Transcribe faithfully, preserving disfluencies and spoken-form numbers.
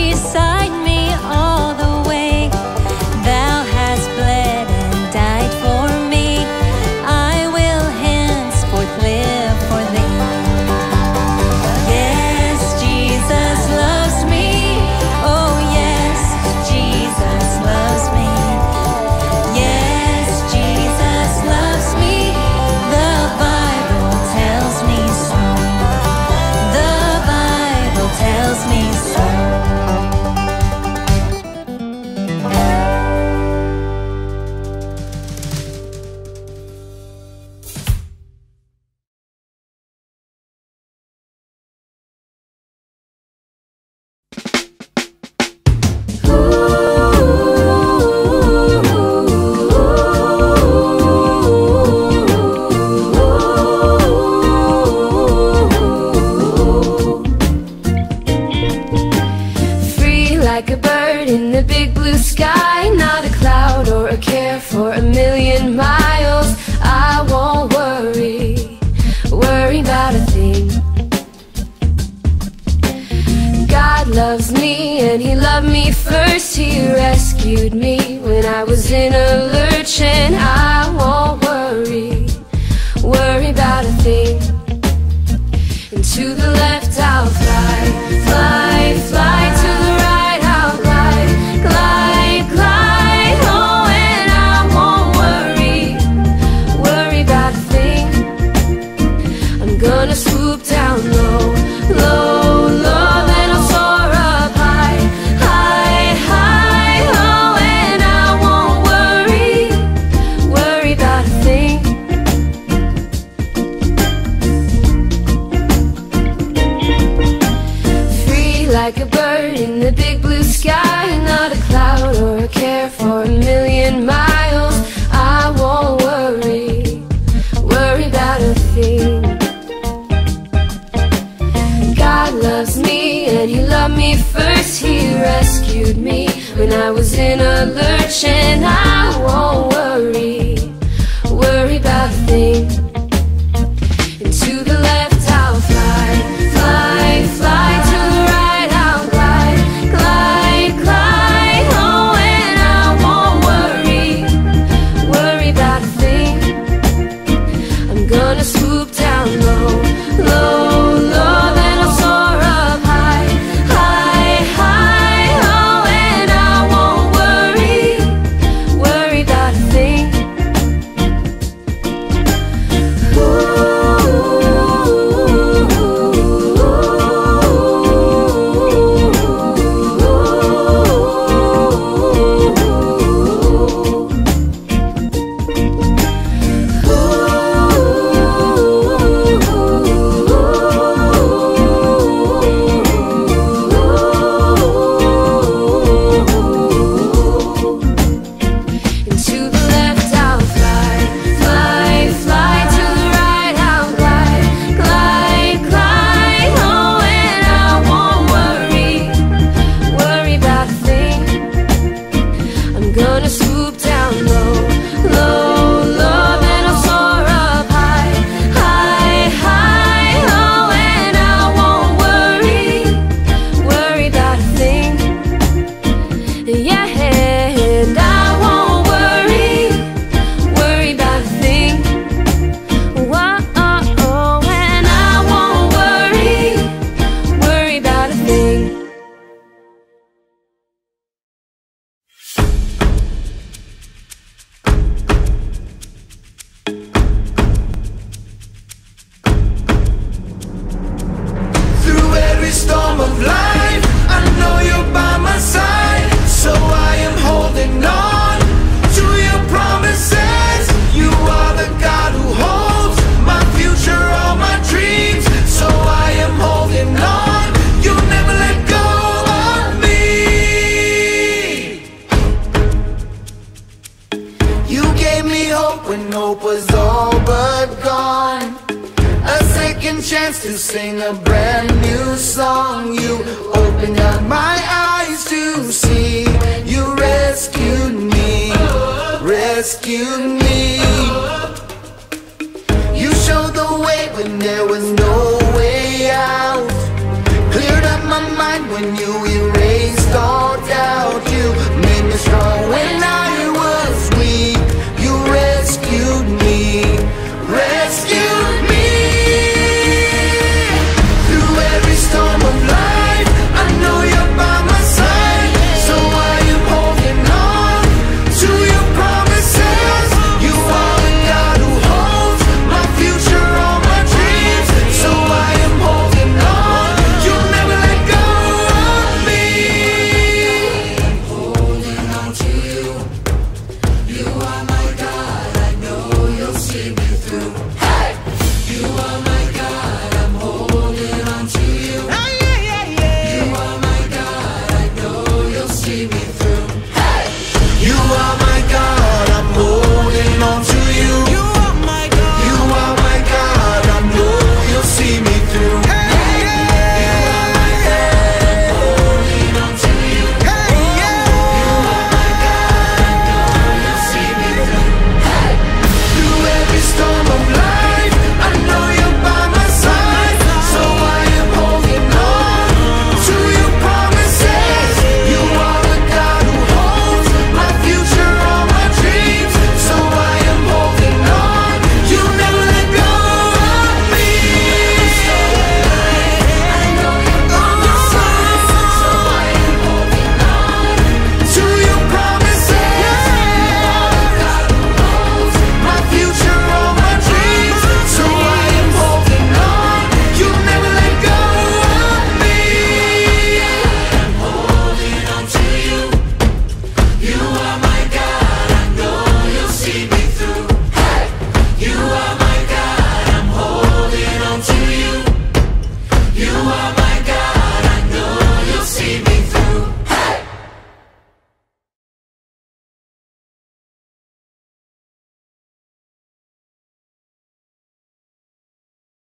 beside me all the way. Thou hast bled and died for me. I will henceforth live for thee. Yes, Jesus loves me. Oh yes, Jesus loves me. Yes, Jesus loves me. The Bible tells me so. The Bible tells me so. Free like a bird in the big blue sky, not a cloud or a care for a million miles. I won't worry, worry about a thing. God loves me and He loved me first. He rescued me when I was in a lurch, and I won't worry, worry about a thing. And to the left I'll fly, fly, fly. To the right I'll glide, glide, glide. Oh, and I won't worry, worry about a thing. I'm gonna swoop down low, low, low. Then I'll soar up high, high, high. Oh, and I won't worry, worry about a thing. Free like a bird in the big blue sky, not a cloud or a care for a million miles. I won't worry, worry about a thing. God loves me and He loved me first. He rescued me when I was in a lurch, and I won't worry, worry about a thing. And to the left I'll fly, fly, fly. To the right I'll glide, glide, glide. Oh, and I won't worry, worry about a thing. I'm gonna swoop down low, low, low. Then I'll soar up high, high, high. Oh, and I won't worry, worry about a thing. And to the left I'll fly, fly, fly. To the right I'll glide, glide, glide. Oh, and I won't worry, worry about a thing. I'm gonna swoop down low, low, low. Then I'll soar up high, high, high. Oh, and I won't worry, worry about a thing. Yeah, and I won't worry, worry about a thing. Whoa, and I won't worry, worry about a thing. Through every storm of life, I know you're by my side. So I am holding on to your promises. You are the God who holds my future, all my dreams. So I am holding on. You'll never let go of me. You gave me hope when hope was all but gone. A second chance to sing a brand new song. You opened up my eyes to see. You rescued me, rescued me.